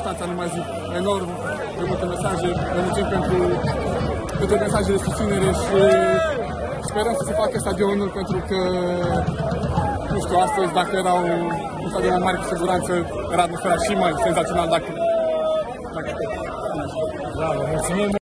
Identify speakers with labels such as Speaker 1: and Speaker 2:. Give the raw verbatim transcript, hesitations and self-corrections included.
Speaker 1: stați animații enorm, de multe mesaje, vă mulțumim pentru, pentru mesajele de susținere și sperăm să se facă stadionul, pentru că, nu știu, astăzi, dacă era un, un stadion mai mare, cu siguranță era atmosfera și mai senzațional dacă... dacă...
Speaker 2: Da, vă mulțumim!